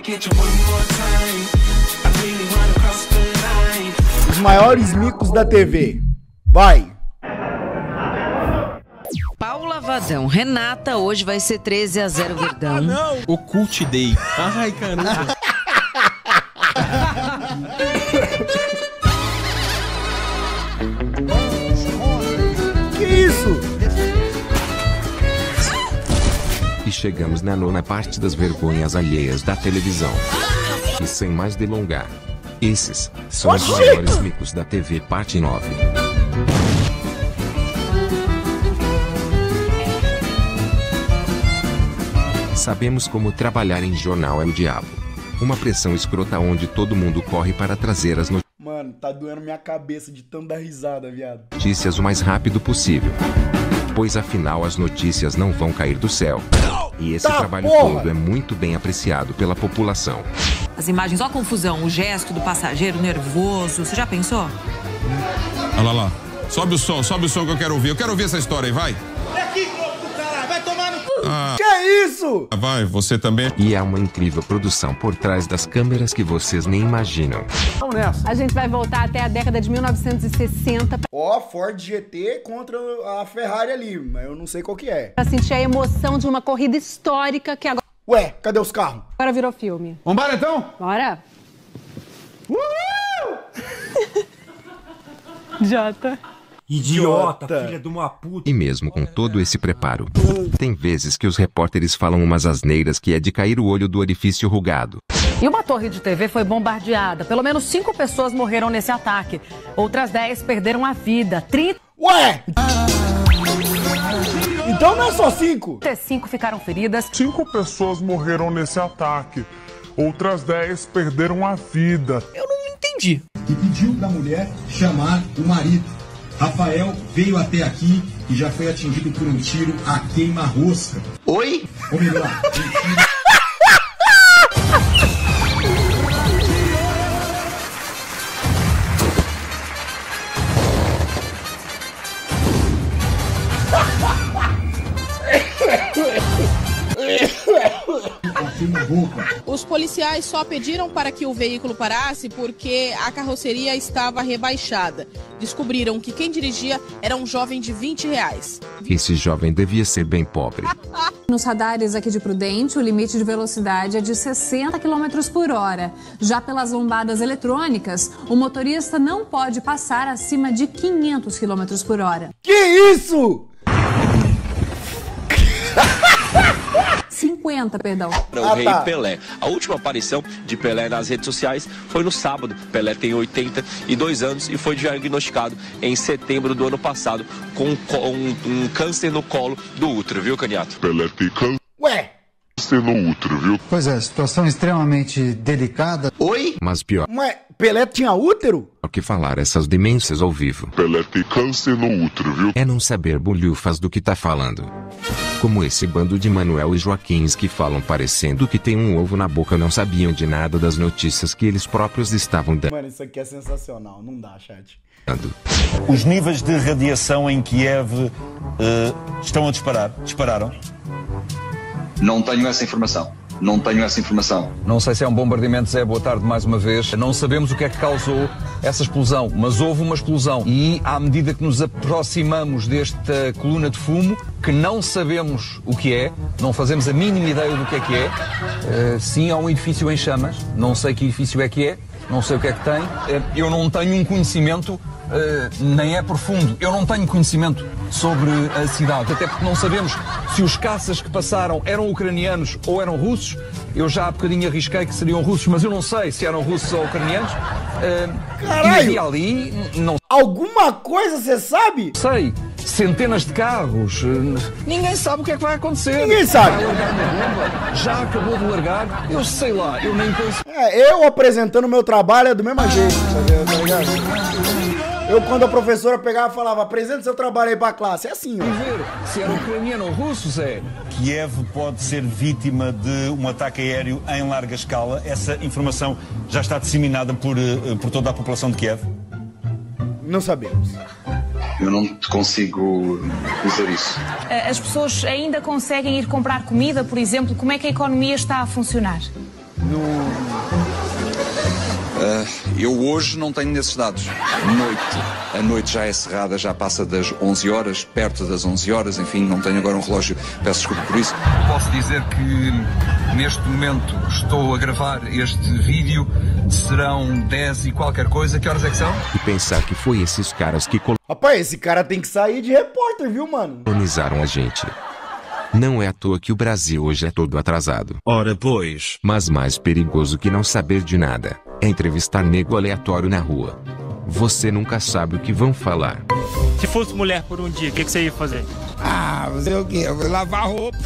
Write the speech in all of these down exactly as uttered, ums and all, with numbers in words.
Os maiores micos da T V. Vai. Paula Vadão, Renata, hoje vai ser treze a zero Verdão. Ah, não. O Cult Day. Ai, caramba. Que isso? E chegamos na nona parte das vergonhas alheias da televisão. E sem mais delongar, esses são os maiores micos da T V parte nove. Sabemos como trabalhar em jornal é o diabo. Uma pressão escrota onde todo mundo corre para trazer as notícias. Mano, tá doendo minha cabeça de tanto dar risada, viado. Notícias o mais rápido possível. Pois afinal as notícias não vão cair do céu. E esse tá, trabalho porra. todo é muito bem apreciado pela população. As imagens, ó a confusão, o gesto do passageiro nervoso, você já pensou? Olha lá, lá. Sobe o som, sobe o som que eu quero ouvir. Eu quero ouvir essa história aí, vai. É aqui, louco do caralho, vai tomar no... Ah, que é isso? vai, você também. E há uma incrível produção por trás das câmeras que vocês nem imaginam. Vamos nessa. A gente vai voltar até a década de mil novecentos e sessenta. Ó, Ford G T contra a Ferrari ali, mas eu não sei qual que é. Pra sentir a emoção de uma corrida histórica que agora... Ué, cadê os carros? Agora virou filme. Vambora então? Bora. Uhul! Jota. Idiota, filha de uma puta. E mesmo com todo esse preparo, tem vezes que os repórteres falam umas asneiras que é de cair o olho do orifício rugado. E uma torre de T V foi bombardeada. Pelo menos cinco pessoas morreram nesse ataque. Outras dez perderam a vida. trinta... Ué! Então não é só cinco? trinta e cinco ficaram feridas. Cinco pessoas morreram nesse ataque. Outras dez perderam a vida. Eu não entendi. E pediu pra mulher chamar o marido. Rafael veio até aqui e já foi atingido por um tiro a queima-rosca. Oi? Ou melhor, um tiro... Os policiais só pediram para que o veículo parasse porque a carroceria estava rebaixada. Descobriram que quem dirigia era um jovem de vinte reais. Esse jovem devia ser bem pobre. Nos radares aqui de Prudente, o limite de velocidade é de sessenta quilômetros por hora. Já pelas lombadas eletrônicas, o motorista não pode passar acima de quinhentos quilômetros por hora. Que isso? cinquenta, perdão. O Ah, rei tá. Pelé. A última aparição de Pelé nas redes sociais foi no sábado. Pelé tem oitenta e dois anos e foi diagnosticado em setembro do ano passado com um, um câncer no colo do útero, viu, Caniato? Pelé tem câncer Ué? no útero, viu? Pois é, situação extremamente delicada. Oi? Mas pior Mas Pelé tinha útero? o que falar essas demências ao vivo Pelé tem câncer no útero, viu? é não saber bolhufas do que tá falando. Como esse bando de Manuel e Joaquins que falam parecendo que tem um ovo na boca, não sabiam de nada das notícias que eles próprios estavam dando. Mano, isso aqui é sensacional, não dá, chat. Os níveis de radiação em Kiev uh, estão a disparar. Dispararam? Não tenho essa informação. Não tenho essa informação. Não sei se é um bombardeamento, Zé, boa tarde mais uma vez. Não sabemos o que é que causou essa explosão, mas houve uma explosão. E à medida que nos aproximamos desta coluna de fumo, que não sabemos o que é, não fazemos a mínima ideia do que é que é, uh, sim, há um edifício em chamas, não sei que edifício é que é, não sei o que é que tem. Uh, eu não tenho um conhecimento, uh, nem é profundo, eu não tenho conhecimento sobre a cidade, até porque não sabemos se os caças que passaram eram ucranianos ou eram russos. Eu já há bocadinho arrisquei que seriam russos, mas eu não sei se eram russos ou ucranianos. Uh, Caralho! E ali, não... Alguma coisa você sabe? Sei. Centenas de carros. Ninguém sabe o que é que vai acontecer. Ninguém sabe. Vai largar uma bomba. Já acabou de largar. Eu sei lá, eu nem penso. É, eu apresentando o meu trabalho é do mesmo jeito, tá ligado? Eu, quando a professora pegava e falava, apresenta seu trabalho aí pra classe, é assim, ó. Ver se era ucraniano ou russo, Zé. Kiev pode ser vítima de um ataque aéreo em larga escala. Essa informação já está disseminada por, por toda a população de Kiev? Não sabemos. Eu não consigo dizer isso. As pessoas ainda conseguem ir comprar comida, por exemplo? Como é que a economia está a funcionar? No... Uh, eu hoje não tenho nesses dados. Noite. A noite já é cerrada, já passa das onze horas, perto das onze horas, enfim, não tenho agora um relógio, peço desculpa por isso. Posso dizer que neste momento estou a gravar este vídeo, serão dez e qualquer coisa, que horas é que são? E pensar que foi esses caras que Rapaz, esse cara tem que sair de repórter, viu, mano? colonizaram a gente. Não é à toa que o Brasil hoje é todo atrasado. Ora pois. Mas mais perigoso que não saber de nada é entrevistar nego aleatório na rua. Você nunca sabe o que vão falar. Se fosse mulher por um dia, o que, que você ia fazer? Ah, fazer o quê? Eu vou lavar roupa.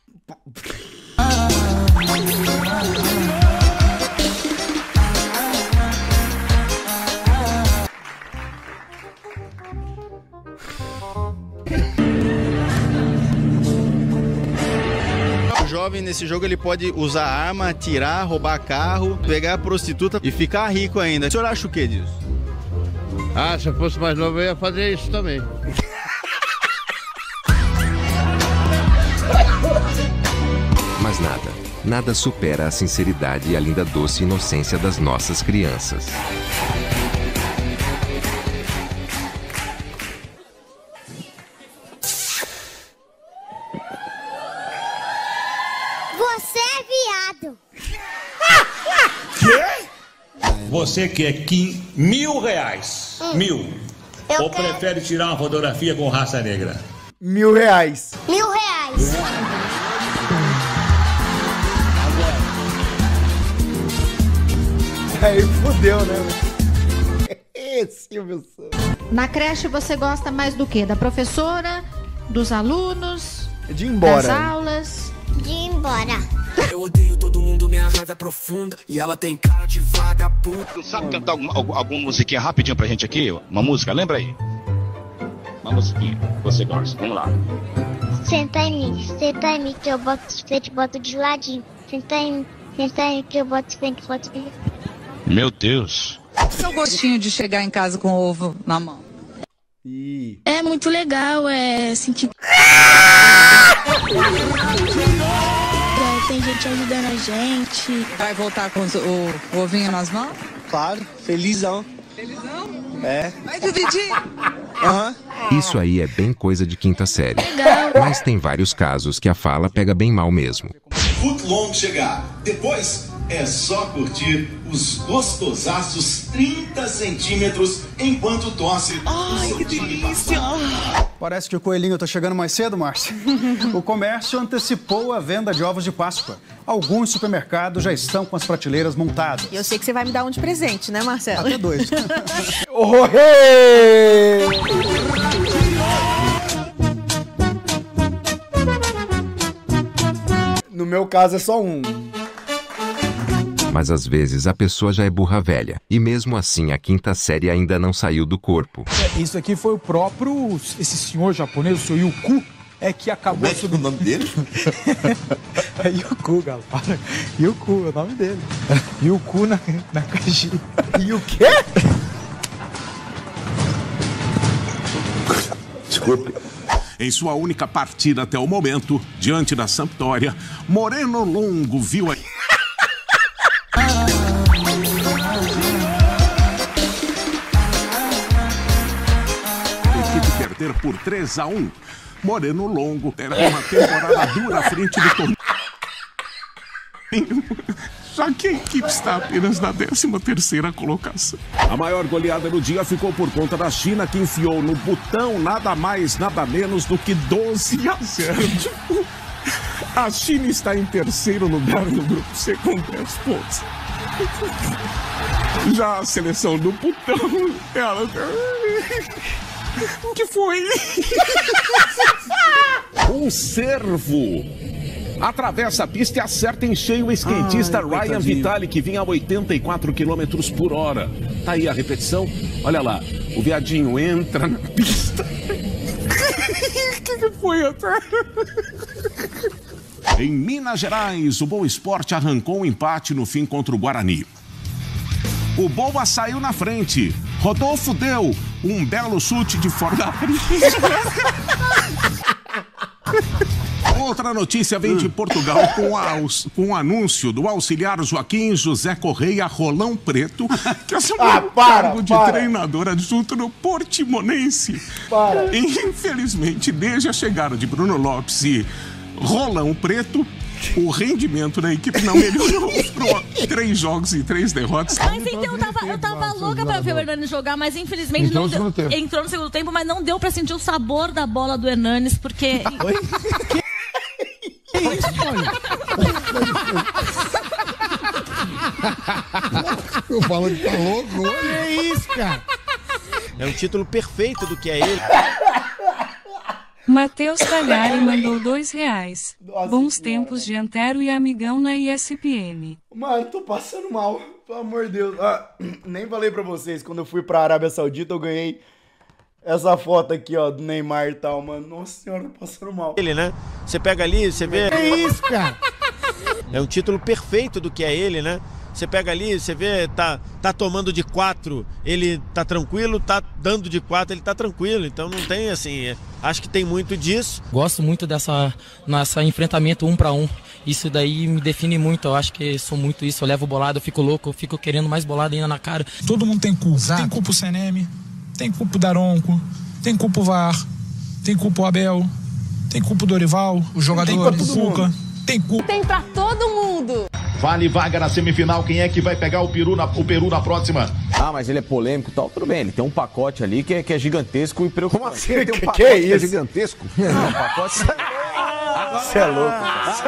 O jovem nesse jogo ele pode usar arma, atirar, roubar carro, pegar a prostituta e ficar rico ainda. O senhor acha o que disso? Ah, se eu fosse mais novo eu ia fazer isso também. Mas nada, nada supera a sinceridade e a linda doce inocência das nossas crianças. Você é viado. Quê? Você quer que mil reais? Hum. Mil. Eu Ou quero- prefere tirar uma fotografia com raça negra? Mil reais. Mil reais. Aí fudeu, né? Silvio Santos. Na creche você gosta mais do quê? Da professora? Dos alunos? De ir embora. Das aulas? De ir embora. Eu odeio todo mundo, minha raiva é profunda. E ela tem cara de vagabundo. Sabe cantar alguma, alguma musiquinha rapidinho pra gente aqui? Uma música, lembra aí? Uma musiquinha, você gosta, vamos lá. Senta em mim, senta em mim que eu boto de frente, boto de ladinho. Senta em mim, senta em mim que eu boto de frente, boto de Meu Deus. Seu gostinho de chegar em casa com ovo na mão. É muito legal, é sentir. Tem gente ajudando a gente. Vai voltar com os- o, o ovinho nas mãos? Claro, felizão. Felizão? É. Vai dividir? Aham. Isso aí é bem coisa de quinta série. Mas tem vários casos que a fala pega bem mal mesmo. Footlong chegar. Depois é só curtir os gostosaços trinta centímetros enquanto tosse. Ai, que delícia! Parece que o coelhinho tá chegando mais cedo, Márcia. O comércio antecipou a venda de ovos de Páscoa. Alguns supermercados já estão com as prateleiras montadas. E eu sei que você vai me dar um de presente, né, Marcelo? Até dois. No meu caso é só um. Mas às vezes a pessoa já é burra velha. E mesmo assim a quinta série ainda não saiu do corpo. É, isso aqui foi o próprio, esse senhor japonês, o senhor Yuku, é que acabou... Como é que é o nome dele? É Yuku, galera. Yuku, é o nome dele. Yuku na, na caixinha. E o quê? Desculpe. Em sua única partida até o momento, diante da Sampdoria, Moreno Longo viu a... equipe perder por três a um. Moreno Longo terá uma temporada dura à frente do torneio. Já que a equipe está apenas na décima terceira colocação. A maior goleada do dia ficou por conta da China, que enfiou no botão nada mais, nada menos do que doze a zero. Tipo, a China está em terceiro lugar no grupo C com dez pontos. Já a seleção do botão, ela... O que foi? Um cervo atravessa a pista e acerta em cheio o skatista Ai, Ryan coitadinho. Vitali, que vinha a oitenta e quatro quilômetros por hora. Tá aí a repetição. Olha lá, o viadinho entra na pista. O que, que foi até? Em Minas Gerais, o Boa Esporte arrancou um empate no fim contra o Guarani. O Boa saiu na frente. Rodolfo deu um belo chute de fora da frente. Outra notícia vem de Portugal com, a, com o anúncio do auxiliar Joaquim José Correia Rolão Preto, que assumiu ah, o cargo de para. treinador adjunto no Portimonense. Para. E, infelizmente, desde a chegada de Bruno Lopes e Rolão Preto, o rendimento da equipe não melhorou. Três jogos e três derrotas. Mas então eu tava, eu tava louca pra ver o Hernanes jogar, mas infelizmente entrou não deu, entrou no segundo tempo, mas não deu pra sentir o sabor da bola do Hernanes, porque... Oi? Que isso, olha? Eu falo que tá louco, olha. Que isso, cara? É um título perfeito do que é ele. Matheus Talhari mandou dois reais. Nossa, Bons senhora. Tempos de Antero e Amigão na E S P N. Mano, tô passando mal. Pelo amor de Deus. Ah, nem falei pra vocês, quando eu fui pra Arábia Saudita, eu ganhei essa foto aqui, ó, do Neymar e tal, mano. Nossa senhora, tô passando mal. Ele, né? Você pega ali, você vê... Que isso, cara? É um título perfeito do que é ele, né? Você pega ali, você vê, tá, tá tomando de quatro, ele tá tranquilo, tá dando de quatro, ele tá tranquilo. Então não tem assim, é, acho que tem muito disso. Gosto muito dessa nessa enfrentamento um para um. Isso daí me define muito, eu acho que sou muito isso. Eu levo bolado, eu fico louco, eu fico querendo mais bolado ainda na cara. Todo mundo tem culpa. Exato. Tem culpa o C N M, tem culpa o Daronco, tem culpa o V A R, tem culpa o Abel, tem culpa o Dorival, o jogador, o Cuca. Tem culpa. Tem pra todo mundo. Vale vaga na semifinal. Quem é que vai pegar o Peru na, o Peru na próxima? Ah, mas ele é polêmico e tal. Tudo bem, ele tem um pacote ali que é, que é gigantesco e preocupante. Como assim? Ele tem um pacote que, é isso? Que é gigantesco? Não, um pacote... Você é louco.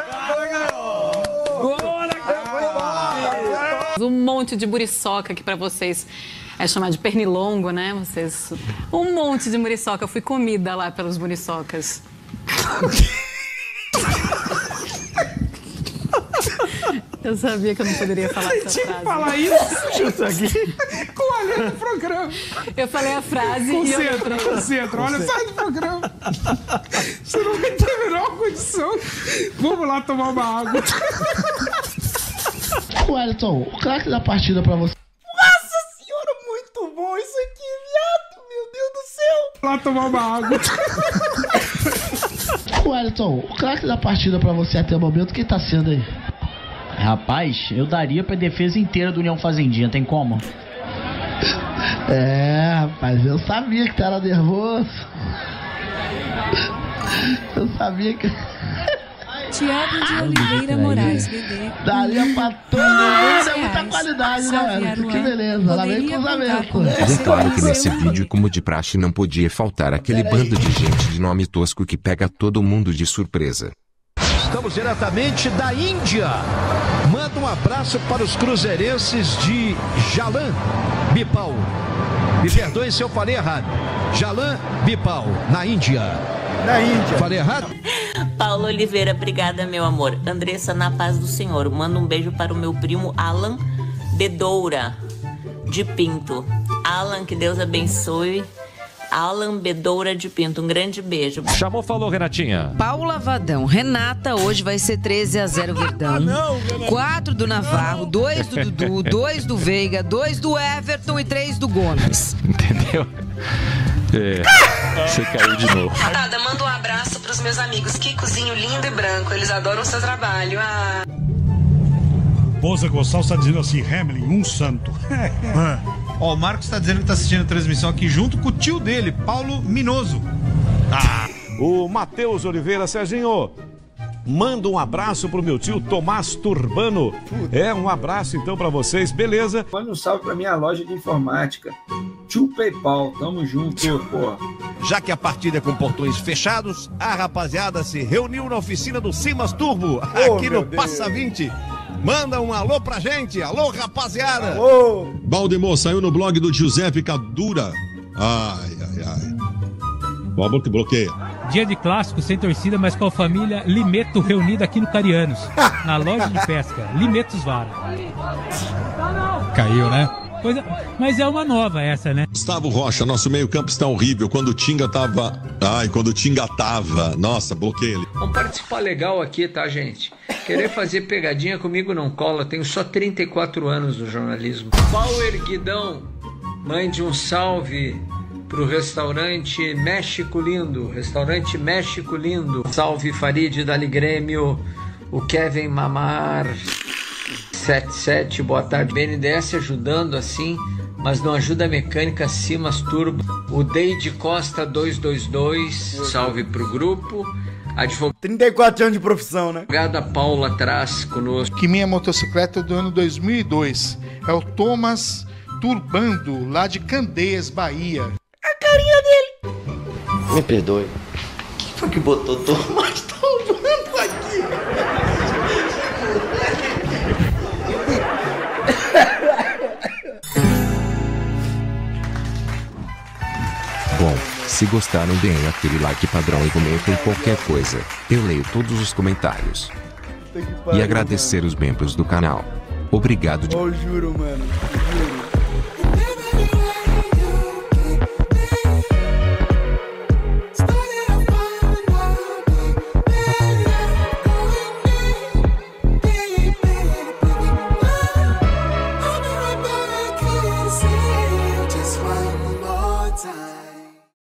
Um monte de muriçoca que pra vocês é chamado de pernilongo, né? Vocês... Um monte de muriçoca. Eu fui comida lá pelos muriçocas. Eu sabia que eu não poderia falar essa Tinha frase. Que falar isso aqui com a linha do programa. Eu falei a frase concentra, e eu falei... Concentra, olha, sai do programa. Você não vai ter a menor condição. Vamos lá tomar uma água. Wellington, o craque da partida pra você. Nossa senhora, muito bom isso aqui, viado. Meu Deus do céu. Lá tomar uma água. Wellington, o craque da partida pra você até o momento, quem tá sendo aí? Rapaz, eu daria pra defesa inteira do União Fazendinha, tem como? É, rapaz, eu sabia que tu era nervoso. Eu sabia que... Tiago de Oliveira Moraes, bebê. Daria pra todo mundo, é muita qualidade, né, velho? Que beleza, lá vem cruzamento. É claro que nesse vídeo, como de praxe, não podia faltar aquele bando de gente de nome tosco que pega todo mundo de surpresa. Estamos diretamente da Índia. Manda um abraço para os cruzeirenses de Jalan Bipal. Me perdoem se eu falei errado. Jalan Bipal, na Índia. Na Índia. Falei errado? Paulo Oliveira, obrigada, meu amor. Andressa, na paz do Senhor. Manda um beijo para o meu primo Alan Bedoura, de Pinto. Alan, que Deus abençoe. Alan Bedoura de Pinto, um grande beijo. Chamou, falou, Renatinha. Paula Vadão. Renata, hoje vai ser treze a zero Verdão. quatro do Navarro, dois do Dudu, dois do Veiga, dois do Everton e três do Gomes. Entendeu? É, você caiu de novo. Nada, manda um abraço pros meus amigos Kikozinho lindo e branco. Eles adoram o seu trabalho. Ah. Pousa Gonçalves está dizendo assim, Hamlin, um santo. Ó, o Marcos está dizendo que está assistindo a transmissão aqui junto com o tio dele, Paulo Minoso. Ah. O Matheus Oliveira, Serginho, manda um abraço pro meu tio Tomás Turbano. É, um abraço então para vocês, beleza? Manda um salve pra minha loja de informática. Tio PayPal, tamo junto, pô. Já que a partida é com portões fechados, a rapaziada se reuniu na oficina do Simas Turbo, oh, aqui no Passa vinte. Manda um alô pra gente, alô rapaziada. Alô. Baldemor saiu no blog do Giuseppe Cadura. Ai, ai, ai. Vamos que bloqueia. Dia de clássico, sem torcida, mas com a família Limeto reunida aqui no Carianos, na loja de pesca, Limetos Vara. Caiu, né? Coisa... Mas é uma nova essa, né? Gustavo Rocha, nosso meio campo está horrível. Quando o Tinga tava... Ai, quando o Tinga tava... Nossa, bloqueia ele. Vamos participar legal aqui, tá, gente? Querer fazer pegadinha comigo não cola. Tenho só trinta e quatro anos no jornalismo. Paulo Erguidão, mande um salve pro restaurante México Lindo, restaurante México Lindo. Salve Farid, Dali Grêmio, o Kevin Mamar setenta e sete, boa tarde. B N D E S ajudando assim, mas não ajuda a mecânica Simas Turbo. O Deide Costa dois dois dois, salve pro grupo. Advogada trinta e quatro anos de profissão, né? Advogada Paula atrás conosco. Que minha motocicleta é do ano dois mil e dois. É o Thomas Turbando, lá de Candeias, Bahia. A carinha dele. Me perdoe. Quem foi que botou Thomas Turbando aqui? Bom, se gostaram, deem aquele like padrão e comentem qualquer coisa. Eu leio todos os comentários. E agradecer os membros do canal. Obrigado de... Oh, juro, mano. Juro.